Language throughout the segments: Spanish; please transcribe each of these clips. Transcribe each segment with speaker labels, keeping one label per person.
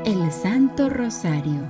Speaker 1: El Santo Rosario.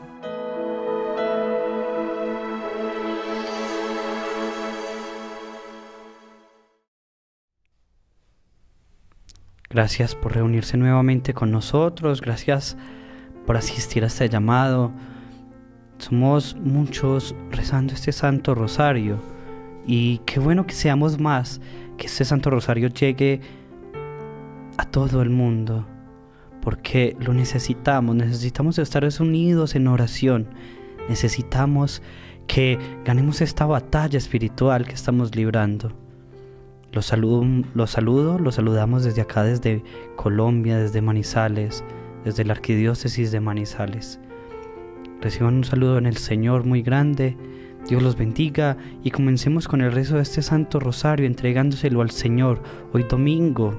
Speaker 2: Gracias por reunirse nuevamente con nosotros, gracias por asistir a este llamado. Somos muchos rezando este Santo Rosario y qué bueno que seamos más, que este Santo Rosario llegue a todo el mundo, porque lo necesitamos estar unidos en oración, necesitamos que ganemos esta batalla espiritual que estamos librando. Los saludamos desde acá, desde Colombia, desde Manizales, desde la Arquidiócesis de Manizales. Reciban un saludo en el Señor muy grande, Dios los bendiga y comencemos con el rezo de este Santo Rosario entregándoselo al Señor. Hoy domingo,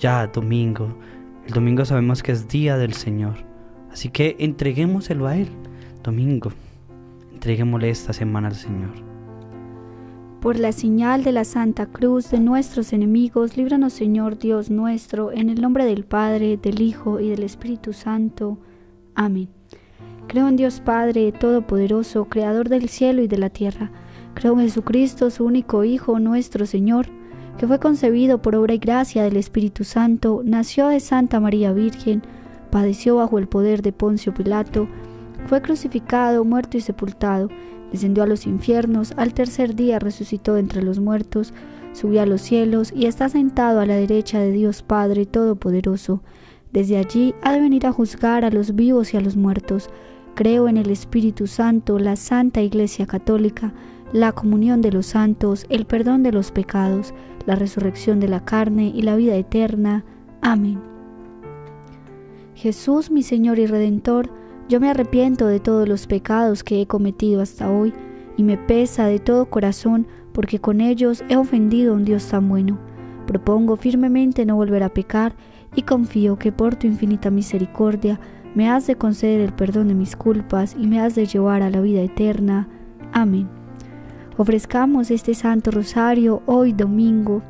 Speaker 2: el domingo sabemos que es día del Señor, así que entreguémoselo a Él, domingo, entreguémosle esta semana al Señor.
Speaker 3: Por la señal de la Santa Cruz de nuestros enemigos, líbranos Señor Dios nuestro, en el nombre del Padre, del Hijo y del Espíritu Santo. Amén. Creo en Dios Padre Todopoderoso, Creador del cielo y de la tierra. Creo en Jesucristo, su único Hijo, nuestro Señor, que fue concebido por obra y gracia del Espíritu Santo, nació de Santa María Virgen, padeció bajo el poder de Poncio Pilato, fue crucificado, muerto y sepultado, descendió a los infiernos, al tercer día resucitó de entre los muertos, subió a los cielos y está sentado a la derecha de Dios Padre Todopoderoso. Desde allí ha de venir a juzgar a los vivos y a los muertos. Creo en el Espíritu Santo, la Santa Iglesia Católica, la comunión de los santos, el perdón de los pecados, la resurrección de la carne y la vida eterna. Amén. Jesús, mi Señor y Redentor, yo me arrepiento de todos los pecados que he cometido hasta hoy y me pesa de todo corazón porque con ellos he ofendido a un Dios tan bueno. Propongo firmemente no volver a pecar y confío que por tu infinita misericordia me has de conceder el perdón de mis culpas y me has de llevar a la vida eterna. Amén. Ofrezcamos este Santo Rosario hoy domingo,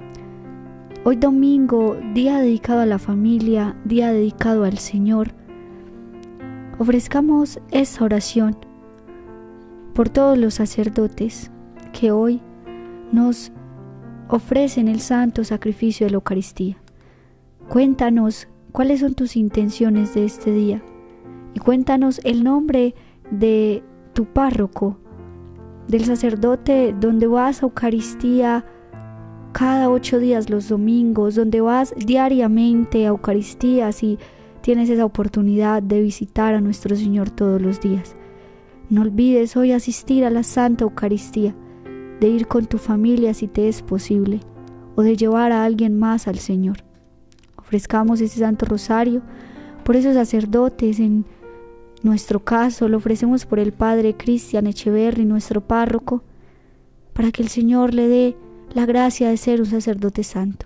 Speaker 3: día dedicado a la familia, día dedicado al Señor. Ofrezcamos esta oración por todos los sacerdotes que hoy nos ofrecen el santo sacrificio de la Eucaristía. Cuéntanos cuáles son tus intenciones de este día y cuéntanos el nombre de tu párroco, del sacerdote donde vas a Eucaristía cada 8 días los domingos, donde vas diariamente a Eucaristías y tienes esa oportunidad de visitar a nuestro Señor todos los días. No olvides hoy asistir a la Santa Eucaristía, de ir con tu familia si te es posible, o de llevar a alguien más al Señor. Ofrezcamos este Santo Rosario por esos sacerdotes. En nuestro caso lo ofrecemos por el Padre Cristian Echeverri, nuestro párroco, para que el Señor le dé la gracia de ser un sacerdote santo.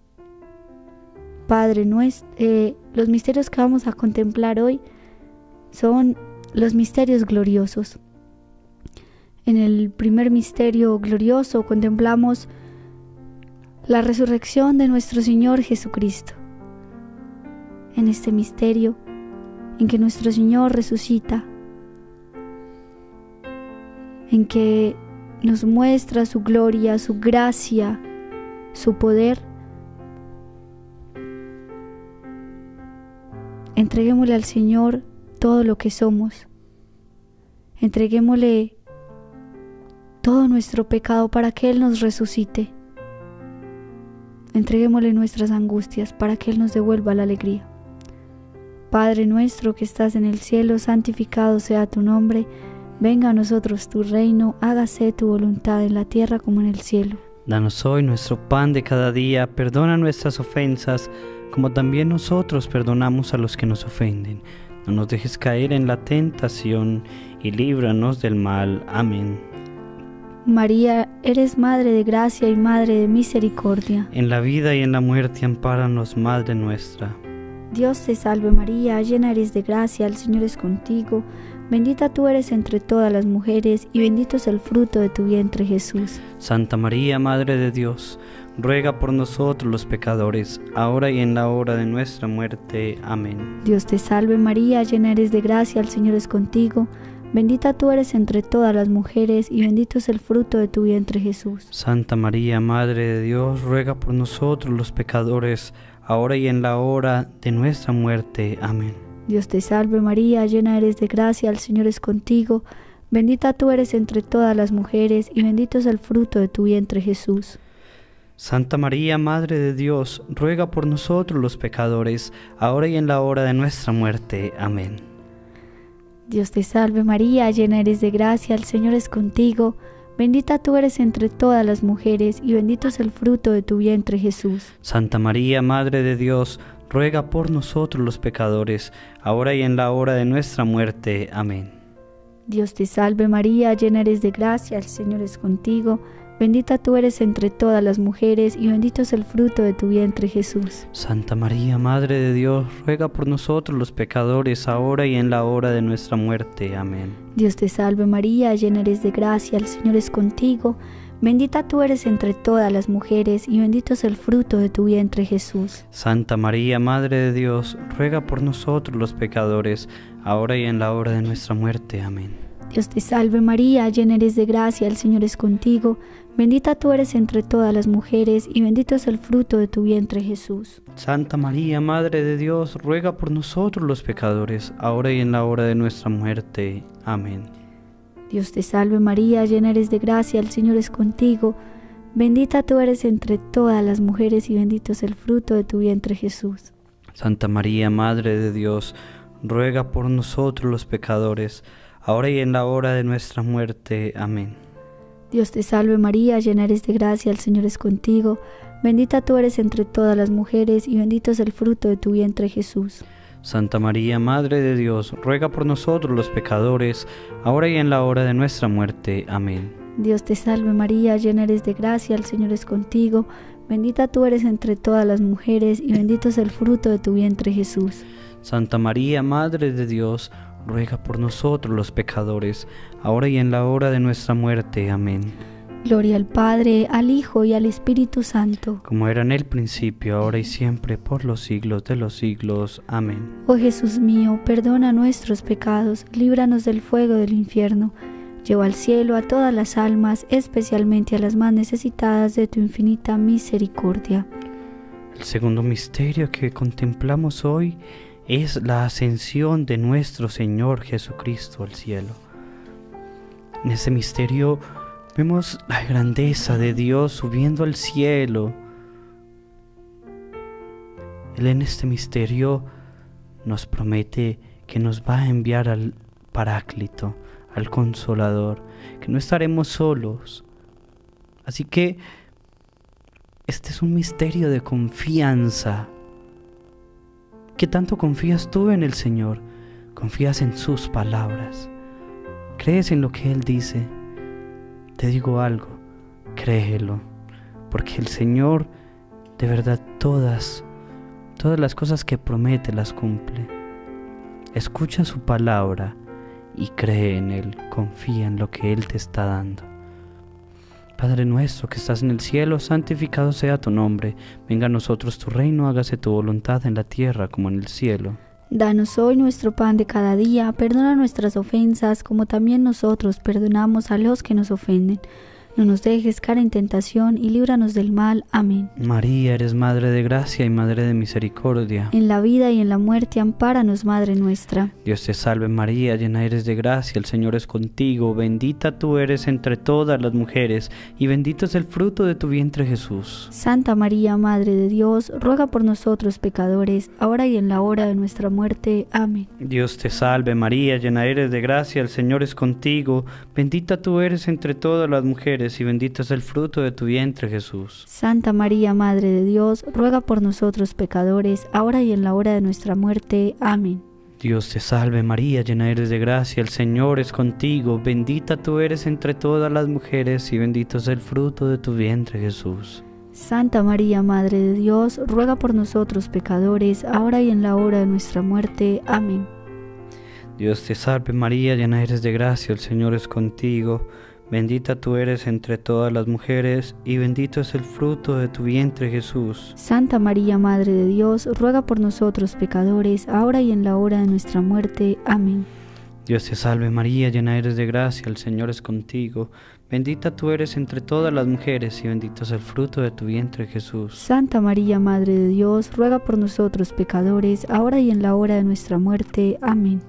Speaker 3: Padre nuestro, los misterios que vamos a contemplar hoy son los misterios gloriosos. En el primer misterio glorioso contemplamos la resurrección de nuestro Señor Jesucristo. En este misterio en que nuestro Señor resucita, en que nos muestra su gloria, su gracia, su poder, entreguémosle al Señor todo lo que somos. Entreguémosle todo nuestro pecado para que Él nos resucite. Entreguémosle nuestras angustias para que Él nos devuelva la alegría. Padre nuestro que estás en el cielo, santificado sea tu nombre. Venga a nosotros tu reino, hágase tu voluntad en la tierra como en el cielo.
Speaker 2: Danos hoy nuestro pan de cada día, perdona nuestras ofensas, como también nosotros perdonamos a los que nos ofenden. No nos dejes caer en la tentación y líbranos del mal. Amén.
Speaker 3: María, eres Madre de gracia y Madre de misericordia.
Speaker 2: En la vida y en la muerte, ampáranos, Madre nuestra.
Speaker 3: Dios te salve María, llena eres de gracia, el Señor es contigo. Bendita tú eres entre todas las mujeres y bendito es el fruto de tu vientre Jesús.
Speaker 2: Santa María, Madre de Dios, ruega por nosotros los pecadores, ahora y en la hora de nuestra muerte. Amén.
Speaker 3: Dios te salve María, llena eres de gracia, el Señor es contigo. Bendita tú eres entre todas las mujeres y bendito es el fruto de tu vientre Jesús.
Speaker 2: Santa María, Madre de Dios, ruega por nosotros los pecadores, ahora y en la hora de nuestra muerte. Amén.
Speaker 3: Dios te salve María, llena eres de gracia, el Señor es contigo. Bendita tú eres entre todas las mujeres y bendito es el fruto de tu vientre Jesús.
Speaker 2: Santa María, Madre de Dios, ruega por nosotros los pecadores, ahora y en la hora de nuestra muerte. Amén.
Speaker 3: Dios te salve María, llena eres de gracia, el Señor es contigo. Bendita tú eres entre todas las mujeres y bendito es el fruto de tu vientre Jesús.
Speaker 2: Santa María, Madre de Dios, ruega por nosotros los pecadores, ahora y en la hora de nuestra muerte. Amén.
Speaker 3: Dios te salve María, llena eres de gracia, el Señor es contigo. Bendita tú eres entre todas las mujeres y bendito es el fruto de tu vientre Jesús.
Speaker 2: Santa María, Madre de Dios, ruega por nosotros los pecadores, ahora y en la hora de nuestra muerte. Amén.
Speaker 3: Dios te salve María, llena eres de gracia, el Señor es contigo. Bendita tú eres entre todas las mujeres y bendito es el fruto de tu vientre Jesús.
Speaker 2: Santa María, Madre de Dios, ruega por nosotros los pecadores, ahora y en la hora de nuestra muerte. Amén.
Speaker 3: Dios te salve María, llena eres de gracia, el Señor es contigo. Bendita tú eres entre todas las mujeres y bendito es el fruto de tu vientre Jesús.
Speaker 2: Santa María, Madre de Dios, ruega por nosotros los pecadores, ahora y en la hora de nuestra muerte. Amén.
Speaker 3: Dios te salve María, llena eres de gracia, el Señor es contigo. Bendita tú eres entre todas las mujeres y bendito es el fruto de tu vientre Jesús.
Speaker 2: Santa María, Madre de Dios, ruega por nosotros los pecadores, ahora y en la hora de nuestra muerte. Amén.
Speaker 3: Dios te salve María, llena eres de gracia, el Señor es contigo. Bendita tú eres entre todas las mujeres y bendito es el fruto de tu vientre Jesús.
Speaker 2: Santa María, Madre de Dios, ruega por nosotros los pecadores, ahora y en la hora de nuestra muerte. Amén.
Speaker 3: Dios te salve María, llena eres de gracia, el Señor es contigo. Bendita tú eres entre todas las mujeres y bendito es el fruto de tu vientre Jesús.
Speaker 2: Santa María, Madre de Dios, ruega por nosotros los pecadores, ahora y en la hora de nuestra muerte. Amén.
Speaker 3: Gloria al Padre, al Hijo y al Espíritu Santo.
Speaker 2: Como era en el principio, ahora y siempre, por los siglos de los siglos. Amén.
Speaker 3: Oh Jesús mío, perdona nuestros pecados, líbranos del fuego del infierno. Lleva al cielo a todas las almas, especialmente a las más necesitadas de tu infinita misericordia.
Speaker 2: El segundo misterio que contemplamos hoy es la ascensión de nuestro Señor Jesucristo al cielo. En ese misterio vemos la grandeza de Dios subiendo al cielo. Él en este misterio nos promete que nos va a enviar al Paráclito, al Consolador, que no estaremos solos. Así que este es un misterio de confianza. ¿Qué tanto confías tú en el Señor? ¿Confías en sus palabras? ¿Crees en lo que Él dice? Te digo algo, créelo, porque el Señor de verdad todas las cosas que promete las cumple. Escucha su palabra y cree en Él, confía en lo que Él te está dando. Padre nuestro que estás en el cielo, santificado sea tu nombre. Venga a nosotros tu reino, hágase tu voluntad en la tierra como en el cielo.
Speaker 3: Danos hoy nuestro pan de cada día, perdona nuestras ofensas, como también nosotros perdonamos a los que nos ofenden. No nos dejes caer en tentación y líbranos del mal. Amén.
Speaker 2: María, eres Madre de gracia y Madre de misericordia.
Speaker 3: En la vida y en la muerte, ampáranos, Madre nuestra.
Speaker 2: Dios te salve María, llena eres de gracia, el Señor es contigo. Bendita tú eres entre todas las mujeres, y bendito es el fruto de tu vientre Jesús.
Speaker 3: Santa María, Madre de Dios, ruega por nosotros pecadores, ahora y en la hora de nuestra muerte. Amén.
Speaker 2: Dios te salve María, llena eres de gracia, el Señor es contigo. Bendita tú eres entre todas las mujeres, y bendito es el fruto de tu vientre Jesús.
Speaker 3: Santa María, Madre de Dios, ruega por nosotros pecadores, ahora y en la hora de nuestra muerte. Amén.
Speaker 2: Dios te salve María, llena eres de gracia, el Señor es contigo. Bendita tú eres entre todas las mujeres, y bendito es el fruto de tu vientre Jesús.
Speaker 3: Santa María, Madre de Dios, ruega por nosotros pecadores, ahora y en la hora de nuestra muerte. Amén.
Speaker 2: Dios te salve María, llena eres de gracia, el Señor es contigo. Bendita tú eres entre todas las mujeres, y bendito es el fruto de tu vientre, Jesús.
Speaker 3: Santa María, Madre de Dios, ruega por nosotros pecadores, ahora y en la hora de nuestra muerte. Amén.
Speaker 2: Dios te salve María, llena eres de gracia, el Señor es contigo. Bendita tú eres entre todas las mujeres, y bendito es el fruto de tu vientre, Jesús.
Speaker 3: Santa María, Madre de Dios, ruega por nosotros pecadores, ahora y en la hora de nuestra muerte. Amén.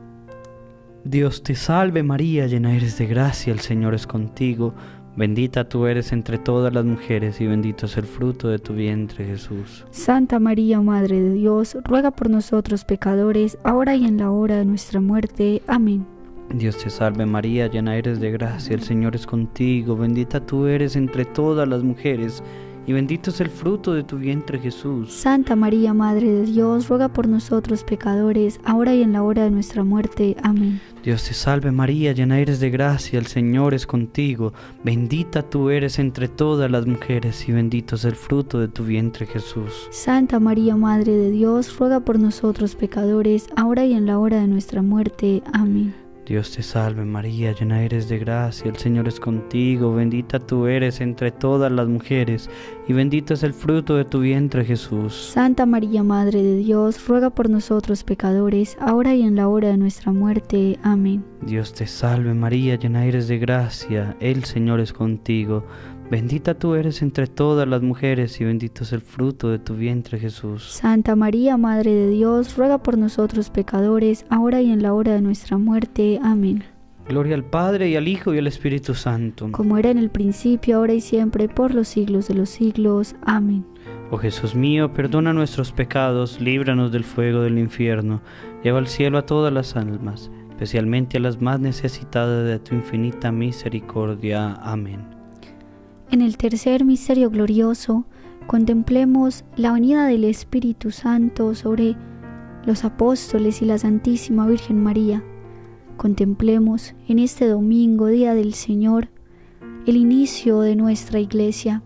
Speaker 2: Dios te salve María, llena eres de gracia, el Señor es contigo. Bendita tú eres entre todas las mujeres, y bendito es el fruto de tu vientre, Jesús.
Speaker 3: Santa María, Madre de Dios, ruega por nosotros pecadores, ahora y en la hora de nuestra muerte. Amén.
Speaker 2: Dios te salve María, llena eres de gracia, el Señor es contigo. Bendita tú eres entre todas las mujeres, y bendito es el fruto de tu vientre, Jesús.
Speaker 3: Santa María, Madre de Dios, ruega por nosotros pecadores, ahora y en la hora de nuestra muerte. Amén.
Speaker 2: Dios te salve María, llena eres de gracia, el Señor es contigo. Bendita tú eres entre todas las mujeres, y bendito es el fruto de tu vientre, Jesús.
Speaker 3: Santa María, Madre de Dios, ruega por nosotros pecadores, ahora y en la hora de nuestra muerte. Amén.
Speaker 2: Dios te salve María, llena eres de gracia, el Señor es contigo. Bendita tú eres entre todas las mujeres, y bendito es el fruto de tu vientre, Jesús.
Speaker 3: Santa María, Madre de Dios, ruega por nosotros pecadores, ahora y en la hora de nuestra muerte. Amén.
Speaker 2: Dios te salve María, llena eres de gracia, el Señor es contigo. Bendita tú eres entre todas las mujeres, y bendito es el fruto de tu vientre, Jesús.
Speaker 3: Santa María, Madre de Dios, ruega por nosotros pecadores, ahora y en la hora de nuestra muerte. Amén.
Speaker 2: Gloria al Padre, y al Hijo, y al Espíritu Santo.
Speaker 3: Como era en el principio, ahora y siempre, por los siglos de los siglos. Amén.
Speaker 2: Oh Jesús mío, perdona nuestros pecados, líbranos del fuego del infierno, lleva al cielo a todas las almas, especialmente a las más necesitadas de tu infinita misericordia. Amén.
Speaker 3: En el tercer misterio glorioso, contemplemos la venida del Espíritu Santo sobre los apóstoles y la Santísima Virgen María. Contemplemos en este domingo, Día del Señor, el inicio de nuestra Iglesia.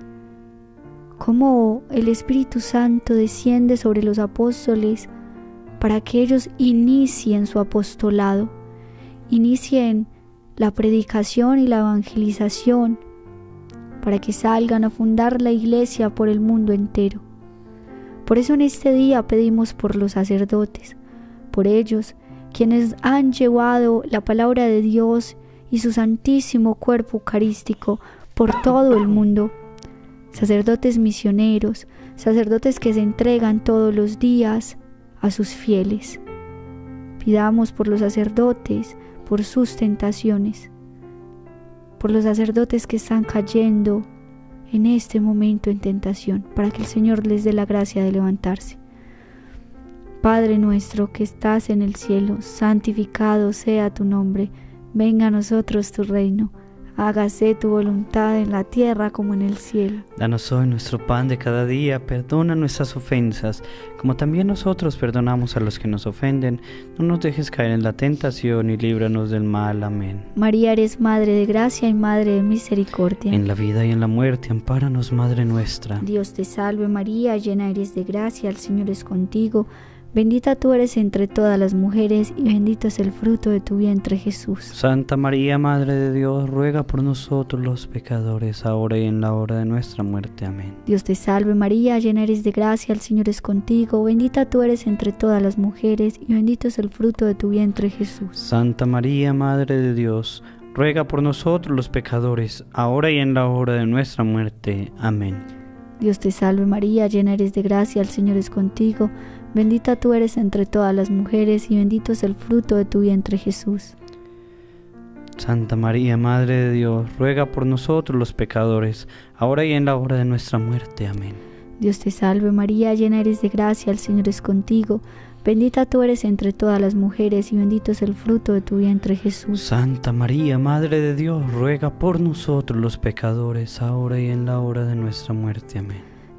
Speaker 3: Cómo el Espíritu Santo desciende sobre los apóstoles para que ellos inicien su apostolado, inicien la predicación y la evangelización, para que salgan a fundar la Iglesia por el mundo entero. Por eso en este día pedimos por los sacerdotes, por ellos, quienes han llevado la palabra de Dios y su santísimo cuerpo eucarístico por todo el mundo. Sacerdotes misioneros, sacerdotes que se entregan todos los días a sus fieles. Pidamos por los sacerdotes, por sus tentaciones, por los sacerdotes que están cayendo en este momento en tentación, para que el Señor les dé la gracia de levantarse. Padre nuestro que estás en el cielo, santificado sea tu nombre, venga a nosotros tu reino, hágase tu voluntad en la tierra como en el cielo.
Speaker 2: Danos hoy nuestro pan de cada día, perdona nuestras ofensas, como también nosotros perdonamos a los que nos ofenden. No nos dejes caer en la tentación y líbranos del mal. Amén.
Speaker 3: María, eres Madre de gracia y Madre de misericordia.
Speaker 2: En la vida y en la muerte, ampáranos, Madre nuestra.
Speaker 3: Dios te salve María, llena eres de gracia, el Señor es contigo. Bendita tú eres entre todas las mujeres, y bendito es el fruto de tu vientre, Jesús.
Speaker 2: Santa María, Madre de Dios, ruega por nosotros los pecadores, ahora y en la hora de nuestra muerte. Amén.
Speaker 3: Dios te salve María, llena eres de gracia, el Señor es contigo. Bendita tú eres entre todas las mujeres, y bendito es el fruto de tu vientre, Jesús.
Speaker 2: Santa María, Madre de Dios, ruega por nosotros los pecadores, ahora y en la hora de nuestra muerte. Amén.
Speaker 3: Dios te salve María, llena eres de gracia, el Señor es contigo. Bendita tú eres entre todas las mujeres, y bendito es el fruto de tu vientre, Jesús.
Speaker 2: Santa María, Madre de Dios, ruega por nosotros los pecadores, ahora y en la hora de nuestra muerte. Amén.
Speaker 3: Dios te salve María, llena eres de gracia, el Señor es contigo. Bendita tú eres entre todas las mujeres, y bendito es el fruto de tu vientre, Jesús.
Speaker 2: Santa María, Madre de Dios, ruega por nosotros los pecadores, ahora y en la hora de nuestra muerte. Amén.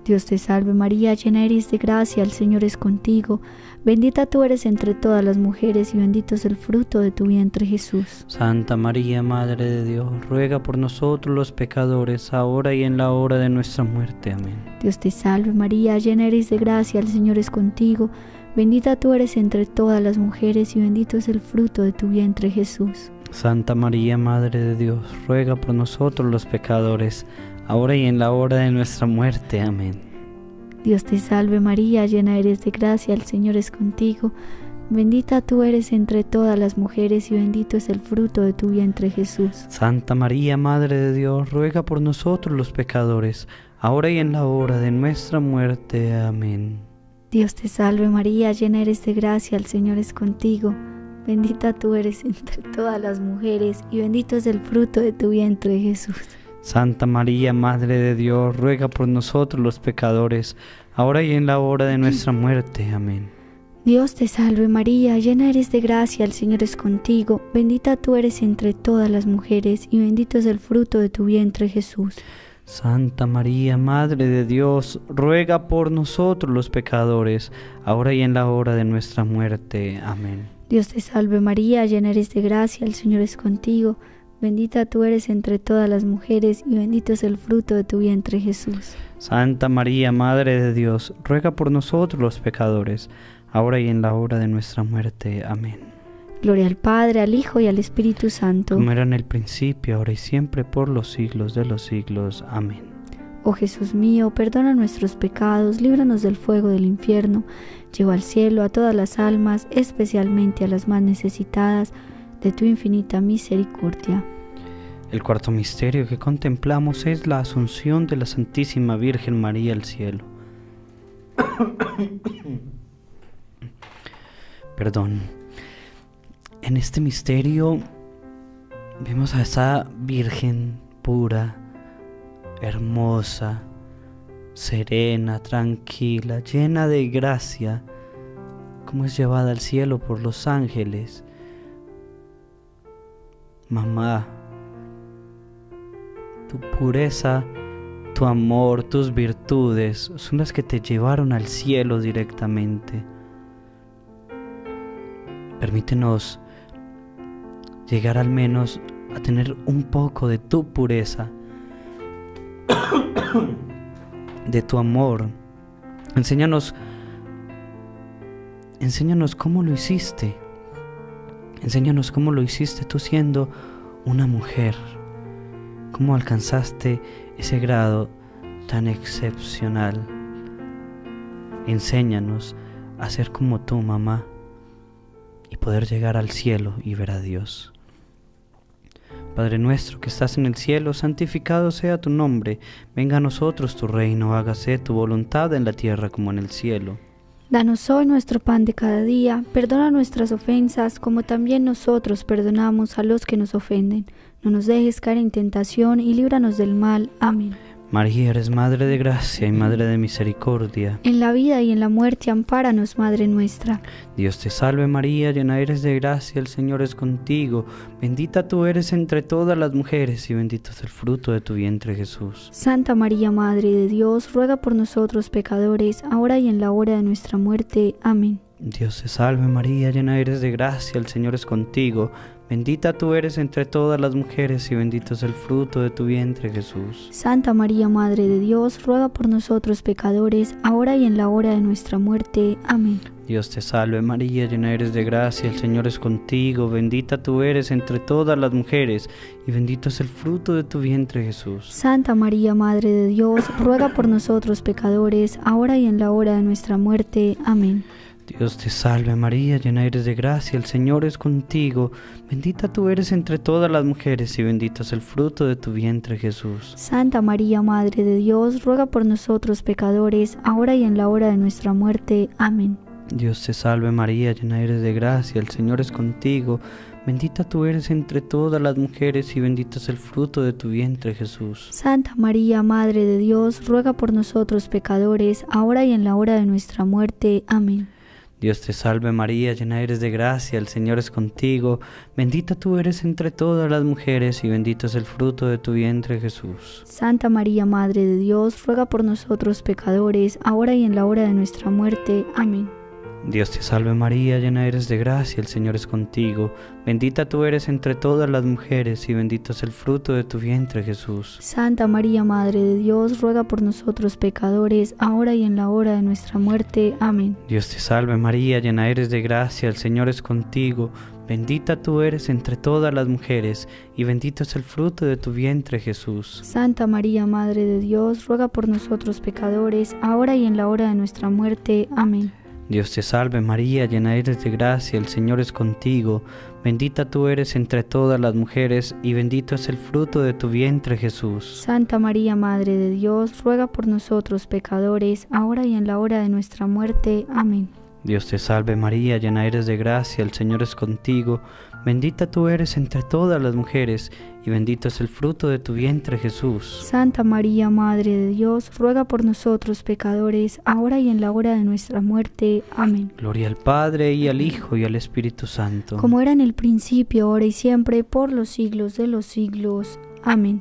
Speaker 3: Dios te salve María, llena eres de gracia, el Señor es contigo. Bendita tú eres entre todas las mujeres y bendito es el fruto de tu vientre Jesús.
Speaker 2: Santa María, Madre de Dios, ruega por nosotros los pecadores, ahora y en la hora de nuestra muerte. Amén.
Speaker 3: Dios te salve María, llena eres de gracia, el Señor es contigo. Bendita tú eres entre todas las mujeres y bendito es el fruto de tu vientre Jesús.
Speaker 2: Santa María, Madre de Dios, ruega por nosotros los pecadores, ahora y en la hora de nuestra muerte. Amén.
Speaker 3: Dios te salve María, llena eres de gracia, el Señor es contigo. Bendita tú eres entre todas las mujeres y bendito es el fruto de tu vientre Jesús.
Speaker 2: Santa María, Madre de Dios, ruega por nosotros los pecadores, ahora y en la hora de nuestra muerte. Amén.
Speaker 3: Dios te salve María, llena eres de gracia, el Señor es contigo. Bendita tú eres entre todas las mujeres y bendito es el fruto de tu vientre Jesús.
Speaker 2: Santa María, Madre de Dios, ruega por nosotros los pecadores, ahora y en la hora de nuestra muerte. Amén.
Speaker 3: Dios te salve María, llena eres de gracia, el Señor es contigo. Bendita tú eres entre todas las mujeres y bendito es el fruto de tu vientre Jesús.
Speaker 2: Santa María, Madre de Dios, ruega por nosotros los pecadores, ahora y en la hora de nuestra muerte. Amén.
Speaker 3: Dios te salve María, llena eres de gracia, el Señor es contigo. Bendita tú eres entre todas las mujeres y bendito es el fruto de tu vientre Jesús.
Speaker 2: Santa María, Madre de Dios, ruega por nosotros los pecadores, ahora y en la hora de nuestra muerte. Amén.
Speaker 3: Gloria al Padre, al Hijo y al Espíritu Santo.
Speaker 2: Como era en el principio, ahora y siempre, por los siglos de los siglos. Amén.
Speaker 3: Oh Jesús mío, perdona nuestros pecados, líbranos del fuego del infierno, lleva al cielo a todas las almas, especialmente a las más necesitadas de tu infinita misericordia.
Speaker 2: El cuarto misterio que contemplamos es la Asunción de la Santísima Virgen María al cielo. Perdón. En este misterio vemos a esa Virgen pura, hermosa, serena, tranquila, llena de gracia, como es llevada al cielo por los ángeles. Mamá, tu pureza, tu amor, tus virtudes son las que te llevaron al cielo directamente. Permítenos llegar al menos a tener un poco de tu pureza, de tu amor. Enséñanos cómo lo hiciste. Enséñanos cómo lo hiciste tú siendo una mujer. Cómo alcanzaste ese grado tan excepcional. Enséñanos a ser como tú, mamá, y poder llegar al cielo y ver a Dios. Padre nuestro que estás en el cielo, santificado sea tu nombre. Venga a nosotros tu reino, hágase tu voluntad en la tierra como en el cielo.
Speaker 3: Danos hoy nuestro pan de cada día, perdona nuestras ofensas como también nosotros perdonamos a los que nos ofenden. No nos dejes caer en tentación y líbranos del mal. Amén.
Speaker 2: María, eres Madre de gracia y Madre de misericordia.
Speaker 3: En la vida y en la muerte, ampáranos, Madre nuestra.
Speaker 2: Dios te salve María, llena eres de gracia, el Señor es contigo. Bendita tú eres entre todas las mujeres y bendito es el fruto de tu vientre Jesús.
Speaker 3: Santa María, Madre de Dios, ruega por nosotros pecadores, ahora y en la hora de nuestra muerte. Amén.
Speaker 2: Dios te salve María, llena eres de gracia, el Señor es contigo. Bendita tú eres entre todas las mujeres y bendito es el fruto de tu vientre Jesús.
Speaker 3: Santa María, Madre de Dios, ruega por nosotros pecadores, ahora y en la hora de nuestra muerte. Amén.
Speaker 2: Dios te salve María, llena eres de gracia, el Señor es contigo. Bendita tú eres entre todas las mujeres y bendito es el fruto de tu vientre Jesús.
Speaker 3: Santa María, Madre de Dios, ruega por nosotros pecadores, ahora y en la hora de nuestra muerte. Amén.
Speaker 2: Dios te salve María, llena eres de gracia, el Señor es contigo. Bendita tú eres entre todas las mujeres y bendito es el fruto de tu vientre Jesús.
Speaker 3: Santa María, Madre de Dios, ruega por nosotros pecadores, ahora y en la hora de nuestra muerte. Amén.
Speaker 2: Dios te salve María, llena eres de gracia, el Señor es contigo. Bendita tú eres entre todas las mujeres y bendito es el fruto de tu vientre Jesús.
Speaker 3: Santa María, Madre de Dios, ruega por nosotros pecadores, ahora y en la hora de nuestra muerte. Amén.
Speaker 2: Dios te salve María, llena eres de gracia, el Señor es contigo, bendita tú eres entre todas las mujeres y bendito es el fruto de tu vientre Jesús.
Speaker 3: Santa María, Madre de Dios, ruega por nosotros pecadores, ahora y en la hora de nuestra muerte. Amén.
Speaker 2: Dios te salve María, llena eres de gracia, el Señor es contigo, bendita tú eres entre todas las mujeres y bendito es el fruto de tu vientre Jesús.
Speaker 3: Santa María, Madre de Dios, ruega por nosotros pecadores, ahora y en la hora de nuestra muerte. Amén.
Speaker 2: Dios te salve María, llena eres de gracia, el Señor es contigo, bendita tú eres entre todas las mujeres y bendito es el fruto de tu vientre Jesús.
Speaker 3: Santa María, Madre de Dios, ruega por nosotros pecadores, ahora y en la hora de nuestra muerte. Amén.
Speaker 2: Dios te salve María, llena eres de gracia, el Señor es contigo, bendita tú eres entre todas las mujeres y bendito es el fruto de tu vientre Jesús.
Speaker 3: Santa María, Madre de Dios, ruega por nosotros pecadores, ahora y en la hora de nuestra muerte. Amén.
Speaker 2: Dios te salve María, llena eres de gracia, el Señor es contigo, bendita tú eres entre todas las mujeres y bendito es el fruto de tu vientre Jesús.
Speaker 3: Santa María, Madre de Dios, ruega por nosotros pecadores, ahora y en la hora de nuestra muerte. Amén.
Speaker 2: Gloria al Padre y al Hijo y al Espíritu Santo.
Speaker 3: Como era en el principio, ahora y siempre, por los siglos de los siglos. Amén.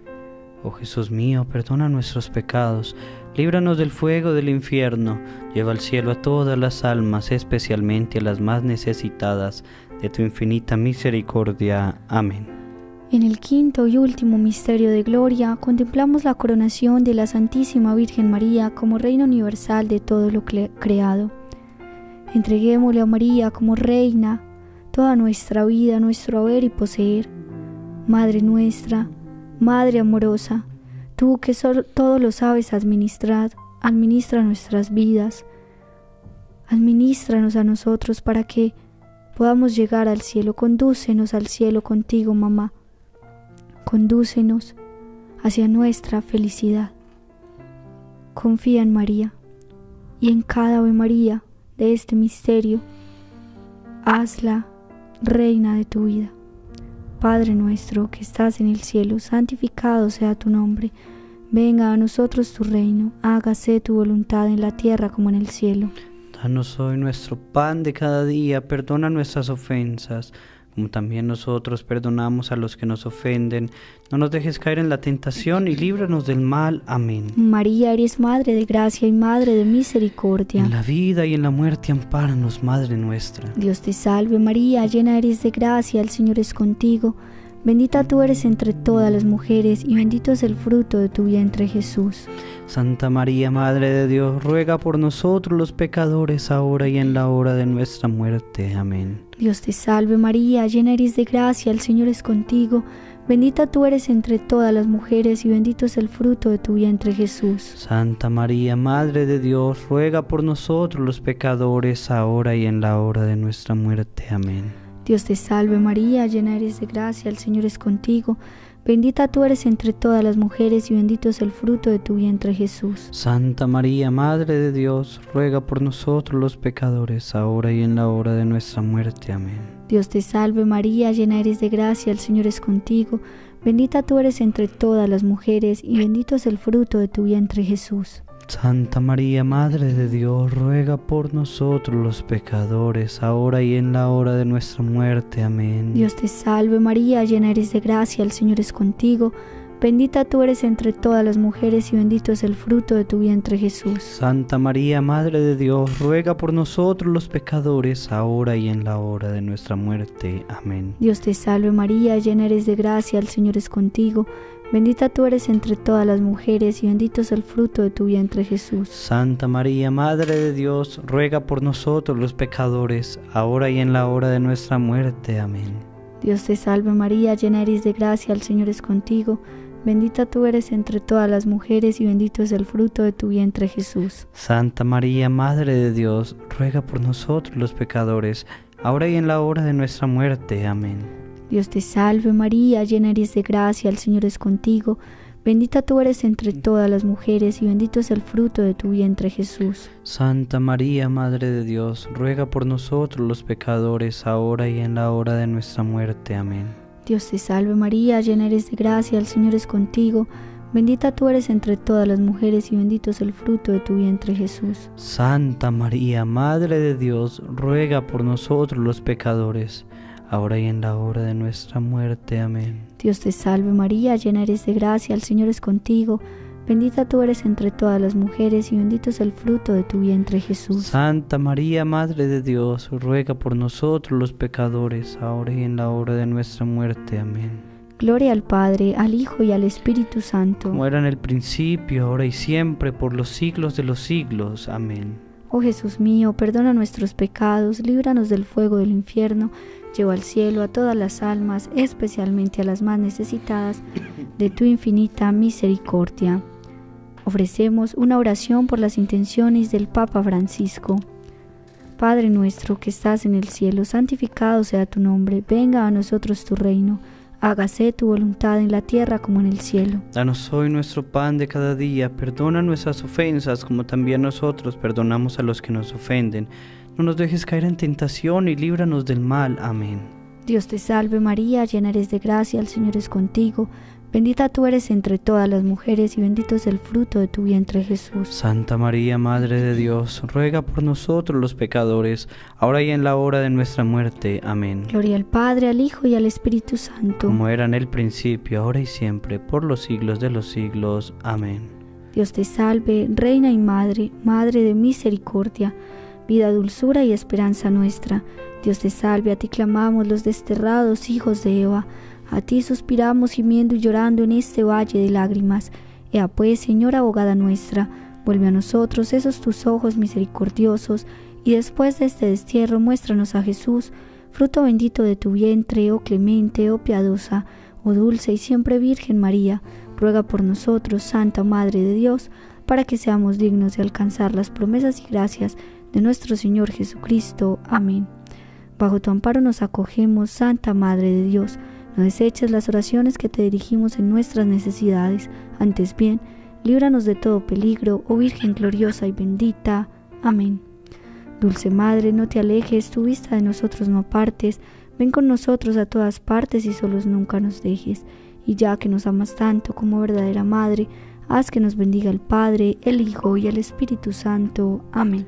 Speaker 2: Oh Jesús mío, perdona nuestros pecados, líbranos del fuego del infierno, lleva al cielo a todas las almas, especialmente a las más necesitadas de tu infinita misericordia. Amén.
Speaker 3: En el quinto y último misterio de gloria, contemplamos la coronación de la Santísima Virgen María como Reina universal de todo lo creado. Entreguémosle a María como Reina toda nuestra vida, nuestro haber y poseer. Madre nuestra, Madre amorosa, tú que todo lo sabes administrar, administra nuestras vidas, administranos a nosotros para que podamos llegar al cielo. Condúcenos al cielo contigo, mamá. Condúcenos hacia nuestra felicidad. Confía en María y en cada Ave María de este misterio, hazla Reina de tu vida. Padre nuestro que estás en el cielo, santificado sea tu nombre. Venga a nosotros tu reino, hágase tu voluntad en la tierra como en el cielo.
Speaker 2: Danos hoy nuestro pan de cada día, perdona nuestras ofensas, como también nosotros perdonamos a los que nos ofenden. No nos dejes caer en la tentación y líbranos del mal. Amén.
Speaker 3: María, eres Madre de gracia y Madre de misericordia.
Speaker 2: En la vida y en la muerte, ampáranos, Madre nuestra.
Speaker 3: Dios te salve María, llena eres de gracia, el Señor es contigo. Bendita tú eres entre todas las mujeres y bendito es el fruto de tu vientre Jesús.
Speaker 2: Santa María, Madre de Dios, ruega por nosotros los pecadores, ahora y en la hora de nuestra muerte. Amén.
Speaker 3: Dios te salve María, llena eres de gracia, el Señor es contigo. Bendita tú eres entre todas las mujeres y bendito es el fruto de tu vientre Jesús.
Speaker 2: Santa María, Madre de Dios, ruega por nosotros los pecadores, ahora y en la hora de nuestra muerte. Amén.
Speaker 3: Dios te salve María, llena eres de gracia, el Señor es contigo. Bendita tú eres entre todas las mujeres y bendito es el fruto de tu vientre Jesús.
Speaker 2: Santa María, Madre de Dios, ruega por nosotros los pecadores, ahora y en la hora de nuestra muerte. Amén.
Speaker 3: Dios te salve María, llena eres de gracia, el Señor es contigo. Bendita tú eres entre todas las mujeres y bendito es el fruto de tu vientre Jesús.
Speaker 2: Santa María, Madre de Dios, ruega por nosotros los pecadores, ahora y en la hora de nuestra muerte. Amén.
Speaker 3: Dios te salve María, llena eres de gracia, el Señor es contigo. Bendita tú eres entre todas las mujeres y bendito es el fruto de tu vientre Jesús.
Speaker 2: Santa María, Madre de Dios, ruega por nosotros los pecadores, ahora y en la hora de nuestra muerte. Amén.
Speaker 3: Dios te salve María, llena eres de gracia, el Señor es contigo. Bendita tú eres entre todas las mujeres y bendito es el fruto de tu vientre Jesús.
Speaker 2: Santa María, Madre de Dios, ruega por nosotros los pecadores, ahora y en la hora de nuestra muerte. Amén.
Speaker 3: Dios te salve María, llena eres de gracia, el Señor es contigo. Bendita tú eres entre todas las mujeres y bendito es el fruto de tu vientre Jesús.
Speaker 2: Santa María, Madre de Dios, ruega por nosotros los pecadores, ahora y en la hora de nuestra muerte. Amén.
Speaker 3: Dios te salve María, llena eres de gracia, el Señor es contigo. Bendita tú eres entre todas las mujeres y bendito es el fruto de tu vientre Jesús.
Speaker 2: Santa María, Madre de Dios, ruega por nosotros los pecadores, ahora y en la hora de nuestra muerte. Amén.
Speaker 3: Dios te salve María, llena eres de gracia, el Señor es contigo. Bendita tú eres entre todas las mujeres y bendito es el fruto de tu vientre, Jesús.
Speaker 2: Santa María, Madre de Dios, ruega por nosotros los pecadores, ahora y en la hora de nuestra muerte. Amén.
Speaker 3: Dios te salve María, llena eres de gracia, el Señor es contigo. Bendita tú eres entre todas las mujeres y bendito es el fruto de tu vientre, Jesús.
Speaker 2: Santa María, Madre de Dios, ruega por nosotros los pecadores, ahora y en la hora de nuestra muerte. Amén.
Speaker 3: Gloria al Padre, al Hijo y al Espíritu Santo.
Speaker 2: Como era en el principio, ahora y siempre, por los siglos de los siglos. Amén.
Speaker 3: Oh Jesús mío, perdona nuestros pecados, líbranos del fuego del infierno, lleva al cielo a todas las almas, especialmente a las más necesitadas de tu infinita misericordia. Ofrecemos una oración por las intenciones del Papa Francisco. Padre nuestro que estás en el cielo, santificado sea tu nombre, venga a nosotros tu reino. Hágase tu voluntad en la tierra como en el cielo.
Speaker 2: Danos hoy nuestro pan de cada día, perdona nuestras ofensas como también nosotros perdonamos a los que nos ofenden. No nos dejes caer en tentación y líbranos del mal. Amén.
Speaker 3: Dios te salve María, llena eres de gracia, el Señor es contigo. Bendita tú eres entre todas las mujeres y bendito es el fruto de tu vientre, Jesús.
Speaker 2: Santa María, Madre de Dios, ruega por nosotros los pecadores, ahora y en la hora de nuestra muerte. Amén.
Speaker 3: Gloria al Padre, al Hijo y al Espíritu Santo.
Speaker 2: Como era en el principio, ahora y siempre, por los siglos de los siglos. Amén.
Speaker 3: Dios te salve, Reina y Madre, Madre de misericordia, vida, dulzura y esperanza nuestra. Dios te salve, a ti clamamos los desterrados hijos de Eva. A ti suspiramos gimiendo y llorando en este valle de lágrimas. Ea pues, Señora abogada nuestra, vuelve a nosotros esos tus ojos misericordiosos, y después de este destierro muéstranos a Jesús, fruto bendito de tu vientre, oh clemente, oh piadosa, oh dulce y siempre Virgen María. Ruega por nosotros, Santa Madre de Dios, para que seamos dignos de alcanzar las promesas y gracias de nuestro Señor Jesucristo. Amén. Bajo tu amparo nos acogemos, Santa Madre de Dios. No deseches las oraciones que te dirigimos en nuestras necesidades, antes bien, líbranos de todo peligro, oh Virgen gloriosa y bendita. Amén. Dulce Madre, no te alejes, tu vista de nosotros no apartes, ven con nosotros a todas partes y solos nunca nos dejes. Y ya que nos amas tanto como verdadera Madre, haz que nos bendiga el Padre, el Hijo y el Espíritu Santo. Amén.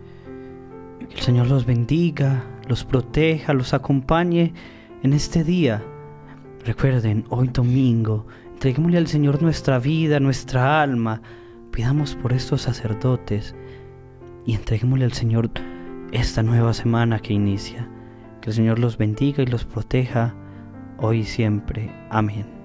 Speaker 2: Que el Señor los bendiga, los proteja, los acompañe en este día. Recuerden, hoy domingo, entreguémosle al Señor nuestra vida, nuestra alma, pidamos por estos sacerdotes y entreguémosle al Señor esta nueva semana que inicia. Que el Señor los bendiga y los proteja hoy y siempre. Amén.